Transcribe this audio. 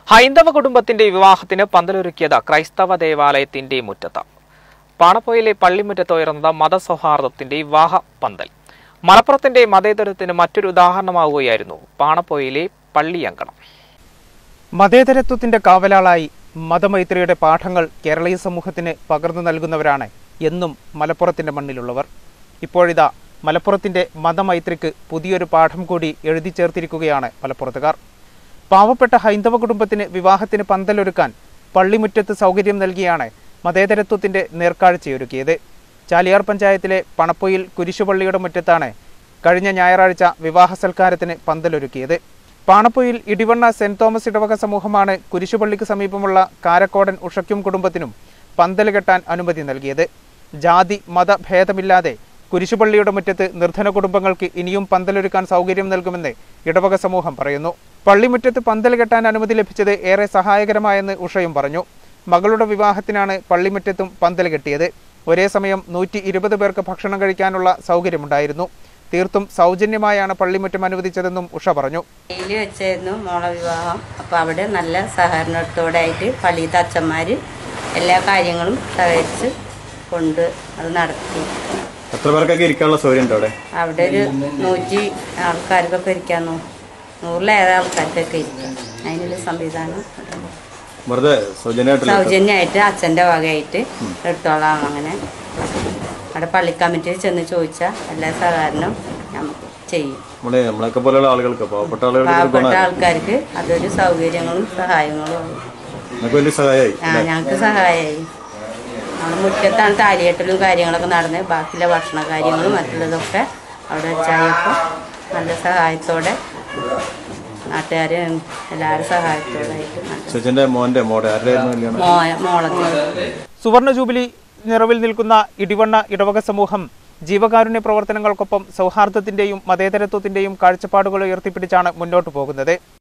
ഹൈന്ദവ കുടുംബത്തിന്റെ വിവാഹത്തിന് പന്തലൊരുക്കിയത് ക്രൈസ്തവ ദേവാലയത്തിന്റെ മുറ്റത്ത്. പാണപ്പൊയിലെ പള്ളിമുറ്റത്ത് ഉയർന്ന മതസൗഹാർദ്ദത്തിന്റെ വിവാഹ പന്തൽ മലപ്പുറത്തിന്റെ മതേതരത്വത്തിന് മറ്റൊരു ഉദാഹരണമാവുകയായിരുന്നു പാണപ്പൊയിലെ പള്ളിയങ്കണം. മതേതരത്വത്തിന്റെ കാവലാളായി മതമൈത്രിയുടെ പാഠങ്ങൾ കേരളീയ സമൂഹത്തിന് പകർന്നു നൽകുന്നവരാണ് എന്നും മലപ്പുറത്തിന്റെ മണ്ണിലുള്ളവർ. ഇപ്പോഴിതാ മലപ്പുറത്തിന്റെ മതമൈത്രിക്ക് പുതിയൊരു പാഠം കൂടി എഴുതി ചേർത്തിരിക്കുകയാണ് മലപ്പുറത്തുകാർ. പാവപ്പെട്ട ഹൈന്ദവ കുടുംബത്തിന് വിവാഹത്തിന് പന്തലൊരുക്കാൻ പള്ളിമുറ്റത്ത് സൗകര്യം നൽകിയാണ് മതേതരത്വത്തിന്റെ നേർക്കാഴ്ചയൊരുക്കിയത്. ചാലിയാർ പഞ്ചായത്തിലെ പണപ്പൊയിൽ കുരിശുപള്ളിയുടെ മുറ്റത്താണ് കഴിഞ്ഞ ഞായറാഴ്ച വിവാഹ സൽക്കാരത്തിന് പന്തലൊരുക്കിയത്. പാണപ്പൊയിൽ ഇടിവണ്ണ സെന്റ് തോമസ് ഇടവക സമൂഹമാണ് കുരിശുപള്ളിക്ക് സമീപമുള്ള കാരക്കോടൻ ഉഷയ്ക്കും കുടുംബത്തിനും പന്തൽ കെട്ടാൻ അനുമതി നൽകിയത്. ജാതി മത ഭേദമില്ലാതെ കുരിശുപള്ളിയുടെ മുറ്റത്ത് നിർധന കുടുംബങ്ങൾക്ക് ഇനിയും പന്തലൊരുക്കാൻ സൗകര്യം നൽകുമെന്ന് ഇടവക സമൂഹം പറയുന്നു. പള്ളിമുറ്റത്ത് പന്തൽ കെട്ടാൻ അനുമതി ലഭിച്ചത് ഏറെ സഹായകരമായെന്ന് ഉഷയും പറഞ്ഞു. മകളുടെ വിവാഹത്തിനാണ് പള്ളിമുറ്റത്തും പന്തൽ കെട്ടിയത്. ഒരേ സമയം 120 പേർക്ക് ഭക്ഷണം കഴിക്കാനുള്ള സൗകര്യമുണ്ടായിരുന്നു. തീർത്തും സൗജന്യമായാണ് പള്ളിമുറ്റം അനുവദിച്ചതെന്നും ഉഷ പറഞ്ഞു. വെച്ചായിരുന്നു മോളെ വിവാഹം. അപ്പോൾ അവിടെ നല്ല സഹകരണത്തോടെ ആയിട്ട് പള്ളിയിലത്തെ അച്ഛന്മാർ എല്ലാ കാര്യങ്ങളും സഹകരിച്ച് കൊണ്ട് അത് നടത്തി. എത്ര പേർക്കൊക്കെ ഇരിക്കാനുള്ള സൗകര്യം ഉണ്ട് അവിടെ? അവിടെ ഒരു 100 ആൾക്കാർക്കൊക്കെ ഇരിക്കാന്നു, 100-ലേറെ ആൾക്കാർക്കൊക്കെ ഇരിക്കാം. അതിനുള്ള സംവിധാനം സൗജന്യമായിട്ട് അച്ഛൻ്റെ വകയായിട്ട് എടുത്തോളാം. അങ്ങനെ അവിടെ പള്ളി കമ്മിറ്റിയിൽ ചെന്ന് ചോദിച്ചാൽ എല്ലാ സഹകരണം നമുക്ക് ചെയ്യും. പാവപ്പെട്ട ആൾക്കാർക്ക് അതൊരു സൗകര്യങ്ങളും സഹായങ്ങളും ഞങ്ങൾക്ക് സഹായമായി. നമ്മുടെ മുറ്റത്താണ് താലികെട്ടലും കാര്യങ്ങളൊക്കെ നടന്നത്. ബാക്കിയുള്ള ഭക്ഷണ കാര്യങ്ങളും മറ്റുള്ളതൊക്കെ അവിടെ വെച്ചായപ്പോൾ നല്ല സഹായത്തോടെ നാട്ടുകാരെ എല്ലാവരും സഹായത്തോടെ മോളെ. സുവർണ ജൂബിലി നിറവിൽ നിൽക്കുന്ന ഇടിവണ്ണ ഇടവക സമൂഹം ജീവകാരുണ്യ പ്രവർത്തനങ്ങൾക്കൊപ്പം സൗഹാർദ്ദത്തിന്റെയും മതേതരത്വത്തിന്റെയും കാഴ്ചപ്പാടുകൾ ഉയർത്തിപ്പിടിച്ചാണ് മുന്നോട്ടു പോകുന്നത്.